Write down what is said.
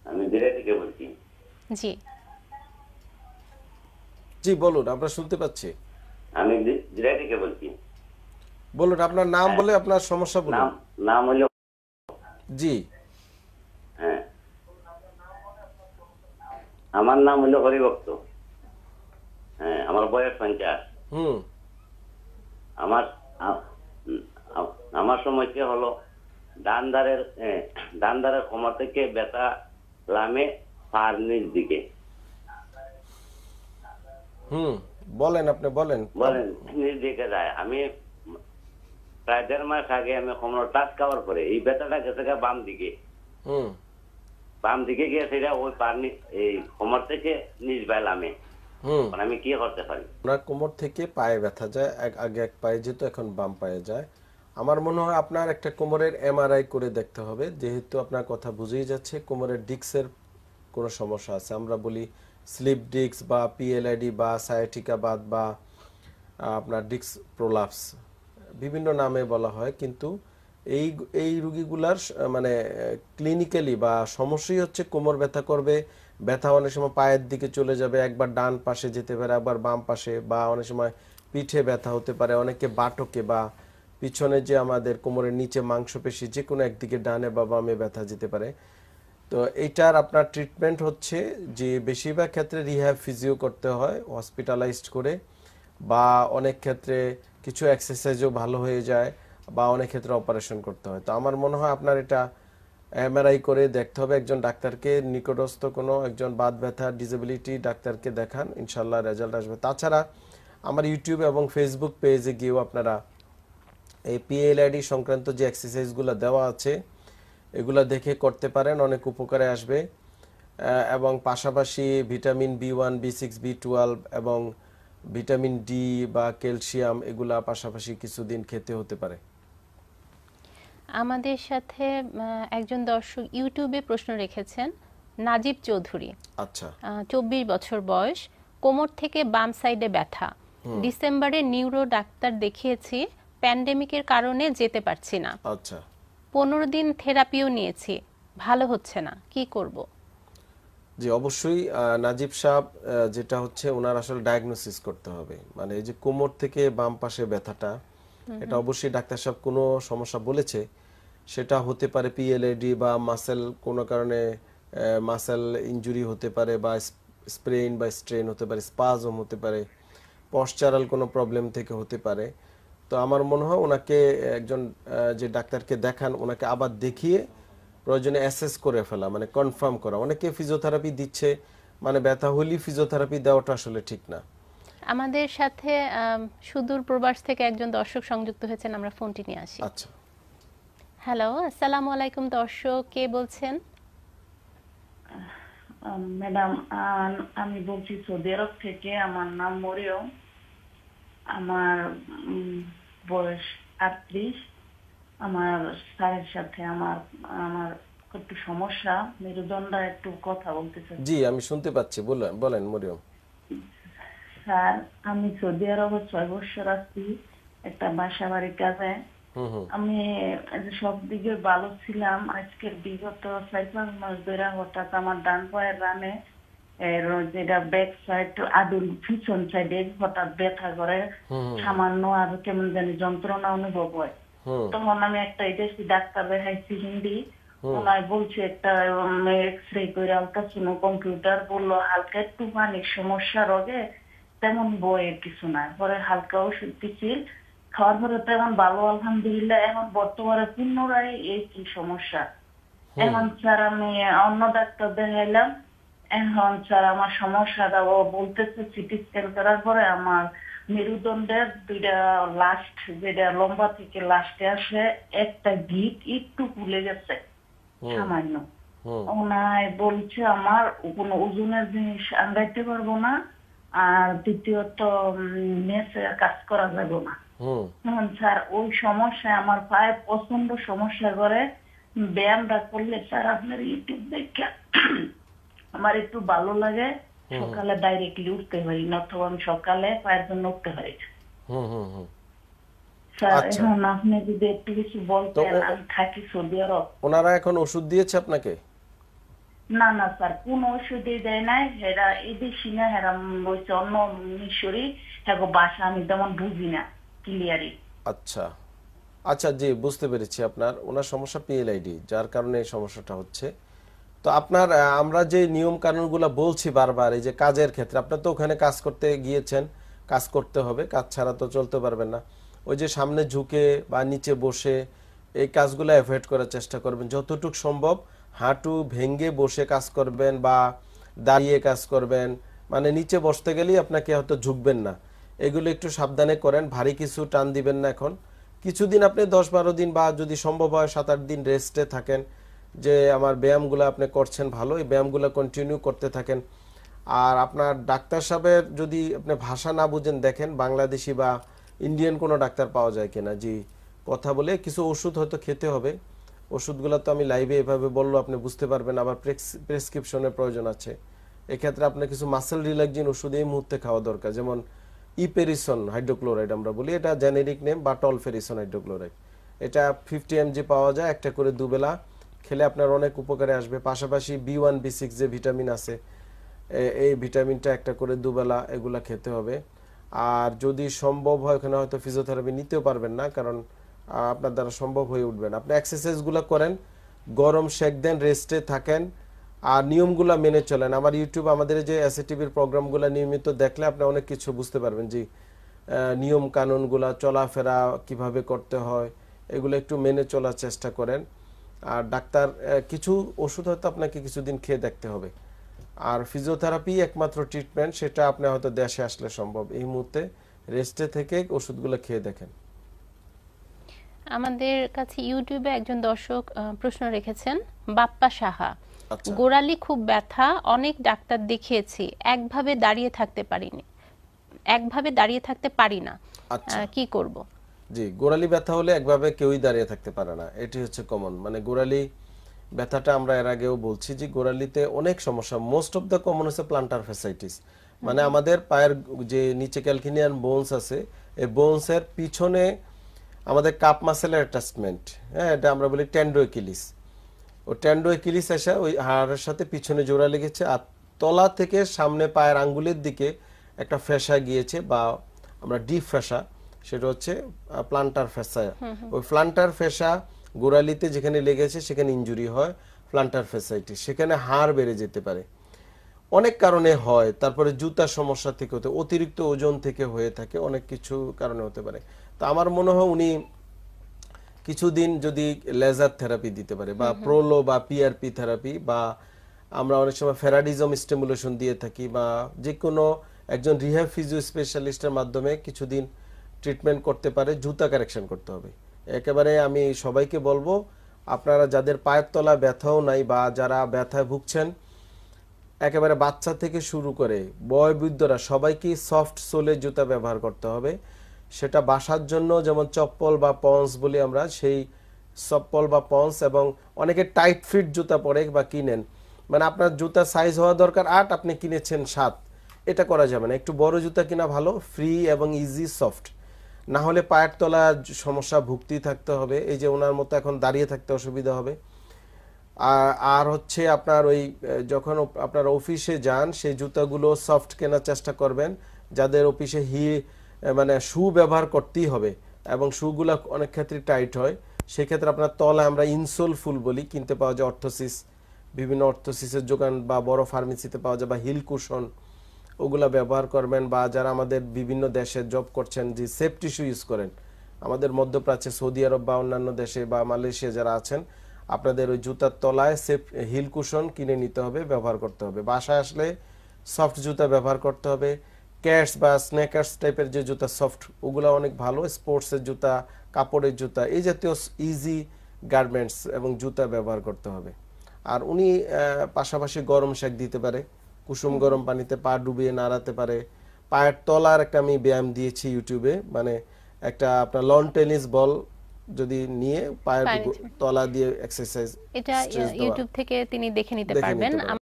আমি দিরাই থেকে বলছি। জি জি বলুন, আমরা শুনতে পাচ্ছি। আমি দিরাই থেকে বলছি। বলুন আপনার নাম হ্যাঁ, বলে আপনার সমস্যা বলুন। নাম নাম হলো, জি হ্যাঁ, আমার নাম হলো হরিভক্ত। হ্যাঁ, আমার বয়স 50। হুম আমার আ- আ- আমার সমস্যা হলো ডান ধারের কোমর থেকে ব্যথা লামে পার নিচ দিকে। হুম বলেন, আপনি বলেন। বলেন, নিচ দিকে যায়। আমি প্রায় 1.5 মাস আগে আমি কোমর টাচ খাওয়ার পরে এই ব্যথাটা গেছে গা বাম দিকে। হুম বাম দিকে গিয়ে সেটা ওই এই কোমর থেকে নিচ বাইলামে। হুম আমি কি করতে পারি? আপনার কোমর থেকে পায়ে ব্যথা যায়, আগে এক পায়ে যেত, এখন বাম পায়ে যায়। আমার মনে হয় আপনার একটা কোমরের এমআরআই করে দেখতে হবে, যেহেতু আপনার কথা বুঝেই যাচ্ছে কোমরের ডিস্কের কোনো সমস্যা আছে। আমরা বলি স্লিপ ডিস্ক বা পিএলআইডি বা সায়াটিকা বাত বা আপনার ডিস্ক প্রোলাপস, বিভিন্ন নামে বলা হয়। কিন্তু এই এই রুগীগুলার মানে ক্লিনিক্যালি বা সমস্যাই হচ্ছে কোমর ব্যথা করবে। ব্যথা অনেক সময় পায়ের দিকে চলে যাবে, একবার ডান পাশে যেতে পারে, একবার বাম পাশে, বা অনেক সময় পিঠে ব্যথা হতে পারে, অনেকে বাটকে বা পিছনে যে আমাদের কোমরের নিচে মাংসপেশি যে কোনো একদিকে ডানে বা বামে ব্যথা যেতে পারে। তো এইটার আপনার ট্রিটমেন্ট হচ্ছে যে বেশিরভাগ ক্ষেত্রে রিহ্যাব ফিজিও করতে হয় হসপিটালাইজড করে, বা অনেক ক্ষেত্রে কিছু এক্সারসাইজও ভালো হয়ে যায়, বা অনেক ক্ষেত্রে অপারেশন করতে হয়। তো আমার মনে হয় আপনার এটা এমআরআই করে দেখতে হবে, একজন ডাক্তারকে, নিকটস্থ কোনো একজন বাত ব্যথা ডিসেবিলিটি ডাক্তারকে দেখান, ইনশাল্লাহ রেজাল্ট আসবে। তাছাড়া আমার ইউটিউব এবং ফেসবুক পেজে গিয়েও আপনারা এই পিএলআইডি সংক্রান্ত যে এক্সারসাইজগুলো দেওয়া আছে এগুলা দেখে করতে পারেন, অনেক উপকারে আসবে। এবং পাশাপাশি ভিটামিন বি1, বি6, বি12 এবং ভিটামিন ডি বা ক্যালসিয়াম এগুলা পাশাপাশি কিছুদিন খেতে হতে পারে। আমাদের সাথে একজন দর্শক ইউটিউবে প্রশ্ন রেখেছেন, নাজিব চৌধুরী, আচ্ছা 24 বছর বয়স, কোমর থেকে বাম সাইডে ব্যথা, ডিসেম্বরে নিউরো ডাক্তার দেখিয়েছি, প্যান্ডেমিকের কারণে যেতে পারছি না, আচ্ছা 15 দিন থেরাপিও নিয়েছি, ভালো হচ্ছে না, কি করব? জি অবশ্যই নাজিব সাহেব, যেটা হচ্ছে ওনার আসলে ডায়াগনোসিস করতে হবে, মানে এই যে কোমর থেকে বাম পাশে ব্যথাটা, এটা অবশ্যই ডাক্তার সাহেব কোনো সমস্যা বলেছে, সেটা হতে পারে পিএলআইডি বা মাসেল কোনো কারণে মাসেল ইনজুরি হতে পারে, বা স্প্রেন বা স্ট্রেন হতে পারে, স্পাজম হতে পারে, পশ্চারাল কোনো প্রবলেম থেকে হতে পারে। তো আমার মনে হয় ওনাকে একজন যে ডাক্তারকে দেখান, ওনাকে আবার দেখিয়ে প্রয়োজনে অ্যাসেস করে ফেলা, মানে কনফার্ম করা। অনেকে ফিজিওথেরাপি দিচ্ছে, মানে ব্যথা হলেই ফিজিওথেরাপি দেওয়াটা আসলে ঠিক না। আমাদের সাথে সুদূর প্রবাস থেকে একজন দর্শক সংযুক্ত হয়েছেন, আমরা ফোনটি নিয়ে আসি। আচ্ছা হ্যালো, আসসালামু আলাইকুম দর্শক, কে বলছেন? ম্যাডাম, আমি বলছি সৌদি আরব থেকে। আমার নাম মরিয়ম। আমার বয়স 38। আমার স্যারের সাথে আমার আমার একটু সমস্যা, মেরুদণ্ড, একটু কথা বলতে চাই। জি আমি শুনতে পাচ্ছি, বলেন বলেন মরিয়ম। স্যার, আমি সৌদি আরবে 6 বছর আছি একটা বাসা বাড়ির কাজে। আমি সব দিকে ভালো ছিলাম। আজকের বিগত 4-5 মাস ধরে হঠাৎ আমার ডান পায়ের রানে যেটা ব্যাক সাইড আদুল পিছন সাইডে হঠাৎ ব্যথা করে, সামান্য আর কেমন জানি যন্ত্রণা অনুভব হয়। তখন আমি একটা এদেশি ডাক্তার দেখাইছি, হিন্দি। ওনায় বলছে একটা এক্সরে করে, আলট্রাসাউন্ড, কম্পিউটার, বললো হালকা একটু পানির সমস্যা, রোগে তেমন বইয়ের কিছু নাই। পরে হালকা ওষুধ দিচ্ছি, খাওয়ার পরে তেমন ভালো, আলহামদুলিল্লাহ। এখন বর্তমানে পুনরায় এই কি সমস্যা। এখন স্যার আমি অন্য ডাক্তার দেখাইলাম। এখন স্যার আমার সমস্যাটা ও বলতেছে সিটি স্ক্যান করার পরে আমার মেরুদণ্ডের 2টা লাস্ট, যেটা লম্বা থেকে লাস্টে আসে, একটা গিট একটু ফুলে গেছে সামান্য। ওনায় বলছে আমার কোনো ওজনের জিনিস আঙ্গাইতে পারবো না, আর দ্বিতীয়ত মেসে কাজ করা যাবে না। স্যার ওই সমস্যায় আমার পায়ে প্রচন্ড সমস্যা করে। ব্যায়ামটা করলে স্যার আপনার ইউটিউব দেখে আমার একটু ভালো লাগে। সকালে ডাইরেক্টলি উঠতে পারি না, অথবা আমি সকালে পায়ের জন্য উঠতে পারি। স্যার এখন আপনি যদি একটু কিছু বলতেন। আমি থাকি সৌদি আরব। ওনারা এখন ওষুধ দিয়েছে আপনাকে? না না স্যার, কোন ওষুধই দেয় নাই। হেরা এদেশি না, হেরা হচ্ছে অন্য মিশরি। হ্যাঁ বাসা আমি তেমন বুঝি না ক্লিয়ারই। আচ্ছা আচ্ছা, জি বুঝতে পেরেছি। ওনার সমস্যা পিএলআইডি, যার কারণে এই সমস্যাটা হচ্ছে। তো আমরা যে নিয়ম কানুনগুলো বলছি বারবার, এই যে কাজের ক্ষেত্রে, আপনার তো ওখানে কাজ করতে গিয়েছেন, কাজ করতে হবে, কাজ ছাড়া তো চলতে পারবেন না। ওই যে সামনে ঝুঁকে বা নিচে বসে এই কাজগুলো অ্যাভয়েড করার চেষ্টা করবেন যতটুকু সম্ভব। হাঁটু ভেঙে বসে কাজ করবেন বা দাঁড়িয়ে কাজ করবেন, মানে নিচে বসতে গেলেই আপনাকে হয়তো ঝুঁকবেন না। এগুলো একটু সাবধানে করেন, ভারী কিছু টান দিবেন না। এখন কিছুদিন আপনি 10-12 দিন বা যদি সম্ভব হয় 7-8 দিন রেস্টে থাকেন, যে আমার ব্যায়ামগুলো আপনি করছেন ভালো, এই ব্যায়ামগুলো কন্টিনিউ করতে থাকেন। আর আপনার ডাক্তার সাহেবের যদি আপনি ভাষা না বুঝেন, দেখেন বাংলাদেশি বা ইন্ডিয়ান কোনো ডাক্তার পাওয়া যায় কিনা। জি, কথা বলে কিছু ওষুধ হয়তো খেতে হবে। ওষুধগুলো তো আমি লাইভে এভাবে বললো আপনি বুঝতে পারবেন, আবার প্রেসক্রিপশনের প্রয়োজন আছে। এক্ষেত্রে আপনার কিছু মাসেল রিল্যাক্সিং ওষুধ এই মুহূর্তে খাওয়া দরকার, যেমন ইপেরিসন হাইড্রোক্লোরাইড আমরা বলি, এটা জেনেরিক নেম, বা টলফেরিসন হাইড্রোক্লোরাইড। এটা 50 mg পাওয়া যায়, একটা করে দুবেলা খেলে আপনার অনেক উপকারে আসবে। পাশাপাশি B1 B6 যে ভিটামিন আছে, এই ভিটামিনটা একটা করে দুবেলা এগুলা খেতে হবে। আর যদি সম্ভব হয়, ওখানে হয়তো ফিজিওথেরাপি নিতেও পারবেন না, কারণ আপনার দ্বারা সম্ভব হয়ে উঠবে না। আপনি এক্সারসাইজগুলো করেন, গরম শেক দেন, রেস্টে থাকেন, আর নিয়মগুলো মেনে চলেন। আমার ইউটিউব, আমাদের যে এসএটিভির প্রোগ্রামগুলো নিয়মিত দেখলে আপনি অনেক কিছু বুঝতে পারবেন, যে নিয়ম কানুনগুলা, চলাফেরা কিভাবে করতে হয়, এগুলো একটু মেনে চলার চেষ্টা করেন। আর ডাক্তার কিছু ওষুধ হয়তো আপনাকে কিছুদিন খেয়ে দেখতে হবে। আর ফিজিওথেরাপি একমাত্র ট্রিটমেন্ট, সেটা আপনি হয়তো দেশে আসলে সম্ভব। এই মুহূর্তে রেস্টে থেকে ওষুধগুলো খেয়ে দেখেন। আমাদের কাছে ইউটিউবে একজন দর্শক প্রশ্ন রেখেছেন, বাপ্পা সাহা। আচ্ছা, গোড়ালি খুব ব্যথা, অনেক ডাক্তার দেখিয়েছি, একভাবে দাঁড়িয়ে থাকতে পারি না, আচ্ছা, কি করব? জি, গোড়ালি ব্যথা হলে একভাবে কেউই দাঁড়িয়ে থাকতে পারে না, এটি হচ্ছে কমন। মানে গোড়ালি ব্যথাটা আমরা এর আগেও বলছি যে গোড়ালিতে অনেক সমস্যা, মোস্ট অফ দ্য কমন হচ্ছে প্লান্টার ফ্যাসাইটিস। মানে আমাদের পায়ের যে নিচে ক্যালকিনিয়ান বোনস আছে, এই বোনসের পিছনে আমাদের কাপ মাসেলের অ্যাটাচমেন্ট, হ্যাঁ, এটা আমরা বলি টেন্ডোএকিলিস। ও টেন্ডোএকিলিস এসে ওই হাড়ের সাথে পিছনে জোড়া লেগেছে, আর তলা থেকে সামনে পায়ের আঙ্গুলের দিকে একটা ফ্যাসা গিয়েছে, বা আমরা ডিপ ফ্যাসা, সেটা হচ্ছে প্লান্টার ফ্যাসা। ওই প্লান্টার ফ্যাসা গোড়ালিতে যেখানে লেগেছে সেখানে ইনজুরি হয়, প্লান্টার ফ্যাসাইটিস। সেখানে হাড় বেড়ে যেতে পারে, অনেক কারণে হয়। তারপরে জুতার সমস্যা থেকে হতে, অতিরিক্ত ওজন থেকে হয়ে থাকে, অনেক কিছু কারণে হতে পারে। তো আমার মনে হয় উনি কিছুদিন যদি লেজার থেরাপি দিতে পারে, বা প্রোলো বা পিআরপি থেরাপি, বা আমরা অনেক সময় ফেরাডিজম স্টিমুলেশন দিয়ে থাকি, বা যে কোনো একজন রিহ্যাব ফিজিও স্পেশালিস্টের মাধ্যমে কিছুদিন ট্রিটমেন্ট করতে পারে। জুতা কারেকশন করতে হবে একেবারে। আমি সবাইকে বলবো, আপনারা যাদের পায়ের তলা ব্যথাও নাই, বা যারা ব্যথায় ভুগছেন, একেবারে বাচ্চা থেকে শুরু করে বয়োবৃদ্ধরা সবাইকে সফট সোলের জুতা ব্যবহার করতে হবে। সেটা বাসার জন্য, যেমন চপ্পল বা পন্স বলি আমরা, সেই চপ্পল বা পন্স, এবং অনেকে টাইট ফিট জুতা পরে বা কিনেন, মানে আপনার জুতা সাইজ হওয়া দরকার 8, আপনি কিনেছেন 7, এটা করা যাবে না। একটু বড় জুতা কিনা ভালো, ফ্রি এবং ইজি সফট, না হলে পায়ের তলা সমস্যা ভুগতে থাকতে হবে। এই যে ওনার মতো এখন দাঁড়িয়ে থাকতে অসুবিধা হবে। আর হচ্ছে আপনার ওই যখন আপনার অফিসে যান, সেই জুতাগুলো সফট কেনার চেষ্টা করবেন। যাদের অফিসে মানে শু ব্যবহার করতেই হবে, এবং শুগুলো অনেক ক্ষেত্রে টাইট হয়, সেক্ষেত্রে আপনার তলায় আমরা ইনসোল ফুল বলি, কিনতে পাওয়া যায় অর্থোসিস, বিভিন্ন অর্থোসিসের দোকান বা বড় ফার্মেসিতে পাওয়া যায়, বা হিল কুশন, ওগুলা ব্যবহার করবেন। বা যারা আমাদের বিভিন্ন দেশে জব করছেন, যে সেফটি শু ইউজ করেন, আমাদের মধ্যপ্রাচ্যে সৌদি আরব বা অন্যান্য দেশে বা মালয়েশিয়া যারা আছেন, আপনাদের ওই জুতার তলায় সেফ হিল কুশন কিনে নিতে হবে, ব্যবহার করতে হবে। বাসায় আসলে সফট জুতা ব্যবহার করতে হবে। ক্যাটস বা স্নেকার্স টাইপের যে জুতা সফট, ওগুলো অনেক ভালো। স্পোর্টসের জুতা, কাপড়ের জুতা, এই জাতীয় ইজি গার্মেন্টস এবং জুতা ব্যবহার করতে হবে। আর উনি পাশাপাশি গরম শেক দিতে পারে, কুসুম গরম পানিতে পা ডুবিয়ে নাড়াতে পারে। পায়ের তলার একটা আমি ব্যায়াম দিয়েছি ইউটিউবে, মানে একটা আপনার লন টেনিস বল যদি নিয়ে পায়ের তলা দিয়ে এক্সারসাইজ, এটা ইউটিউব থেকে তিনি দেখে নিতে পারবেন।